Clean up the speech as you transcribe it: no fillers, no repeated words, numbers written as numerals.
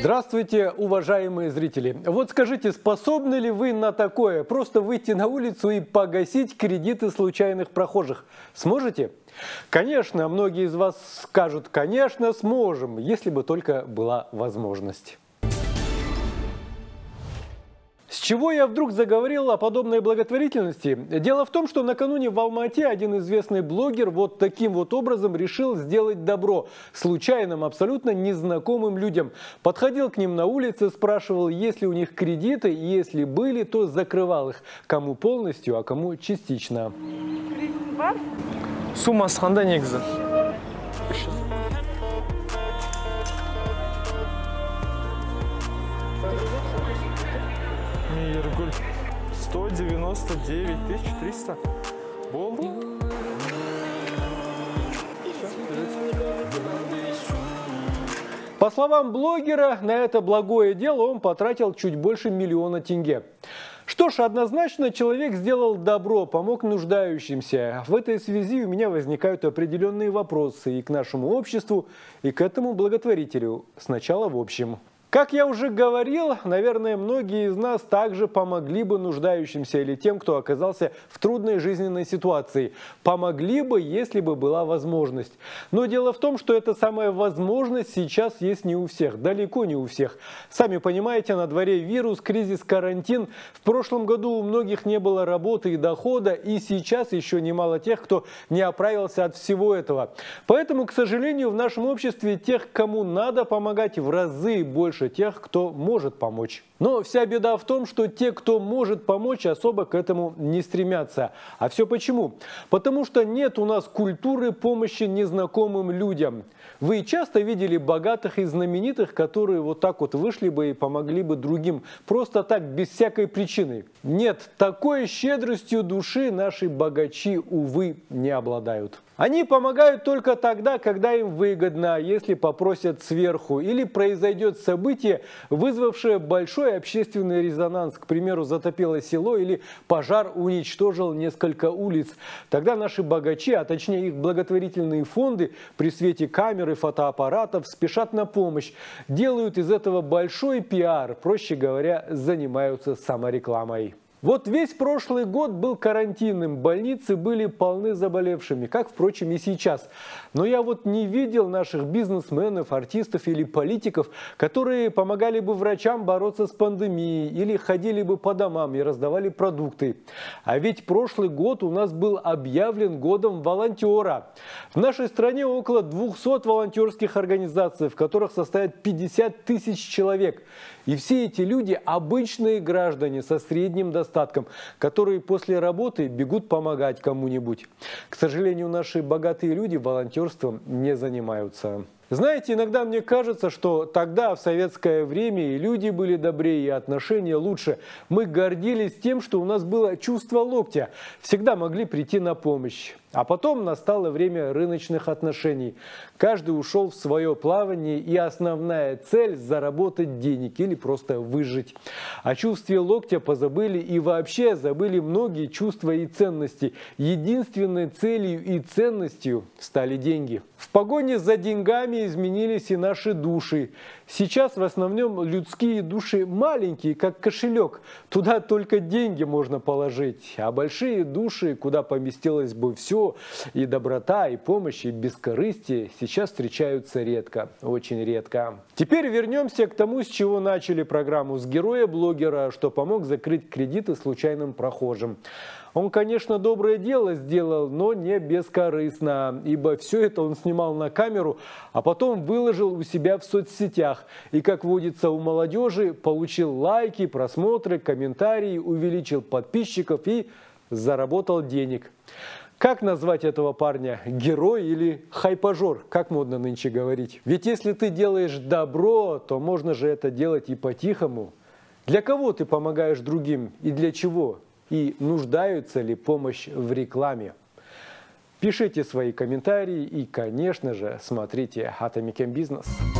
Здравствуйте, уважаемые зрители! Вот скажите, способны ли вы на такое? Просто выйти на улицу и погасить кредиты случайных прохожих? Сможете? Конечно, многие из вас скажут, конечно, сможем, если бы только была возможность. С чего я вдруг заговорил о подобной благотворительности? Дело в том, что накануне в Алма-Ате один известный блогер вот таким вот образом решил сделать добро случайным, абсолютно незнакомым людям. Подходил к ним на улице, спрашивал, есть ли у них кредиты, и если были, то закрывал их. Кому полностью, а кому частично. Суммасы қандай негізі? 199 300. Болды? По словам блогера, на это благое дело он потратил чуть больше 1 миллиона тенге. Что ж, однозначно человек сделал добро, помог нуждающимся. В этой связи у меня возникают определенные вопросы и к нашему обществу, и к этому благотворителю. Сначала в общем. Как я уже говорил, наверное, многие из нас также помогли бы нуждающимся или тем, кто оказался в трудной жизненной ситуации. Помогли бы, если бы была возможность. Но дело в том, что эта самая возможность сейчас есть не у всех, далеко не у всех. Сами понимаете, на дворе вирус, кризис, карантин. В прошлом году у многих не было работы и дохода, и сейчас еще немало тех, кто не оправился от всего этого. Поэтому, к сожалению, в нашем обществе тех, кому надо помогать, в разы больше тех, кто может помочь. Но вся беда в том, что те, кто может помочь, особо к этому не стремятся. А все почему? Потому что нет у нас культуры помощи незнакомым людям. Вы часто видели богатых и знаменитых, которые вот так вот вышли бы и помогли бы другим, просто так, без всякой причины? Нет, такой щедростью души наши богачи, увы, не обладают. Они помогают только тогда, когда им выгодно, если попросят сверху, или произойдет событие, вызвавшее большой общественный резонанс. К примеру, затопило село или пожар уничтожил несколько улиц. Тогда наши богачи, а точнее их благотворительные фонды, при свете камер и фотоаппаратов спешат на помощь. Делают из этого большой пиар, проще говоря, занимаются саморекламой. Вот весь прошлый год был карантинным, больницы были полны заболевшими, как, впрочем, и сейчас. Но я вот не видел наших бизнесменов, артистов или политиков, которые помогали бы врачам бороться с пандемией или ходили бы по домам и раздавали продукты. А ведь прошлый год у нас был объявлен годом волонтера. В нашей стране около 200 волонтерских организаций, в которых состоят 50 тысяч человек. И все эти люди обычные граждане со средним достатком, которые после работы бегут помогать кому-нибудь. К сожалению, наши богатые люди волонтерством не занимаются. Знаете, иногда мне кажется, что тогда, в советское время, и люди были добрее, и отношения лучше. Мы гордились тем, что у нас было чувство локтя. Всегда могли прийти на помощь. А потом настало время рыночных отношений. Каждый ушел в свое плавание, и основная цель – заработать денег или просто выжить. О чувстве локтя позабыли и вообще забыли многие чувства и ценности. Единственной целью и ценностью стали деньги. В погоне за деньгами изменились и наши души. Сейчас в основном людские души маленькие, как кошелек. Туда только деньги можно положить. А большие души, куда поместилось бы все, и доброта, и помощь, и бескорыстие, сейчас встречаются редко, очень редко. Теперь вернемся к тому, с чего начали программу, с героя-блогера, что помог закрыть кредиты случайным прохожим. Он, конечно, доброе дело сделал, но не бескорыстно, ибо все это он снимал на камеру, а потом выложил у себя в соцсетях. И, как водится у молодежи, получил лайки, просмотры, комментарии, увеличил подписчиков и заработал денег. Как назвать этого парня? Герой или хайпажор? Как модно нынче говорить. Ведь если ты делаешь добро, то можно же это делать и по-тихому. Для кого ты помогаешь другим и для чего? И нуждаются ли помощь в рекламе? Пишите свои комментарии и, конечно же, смотрите Atomic Business.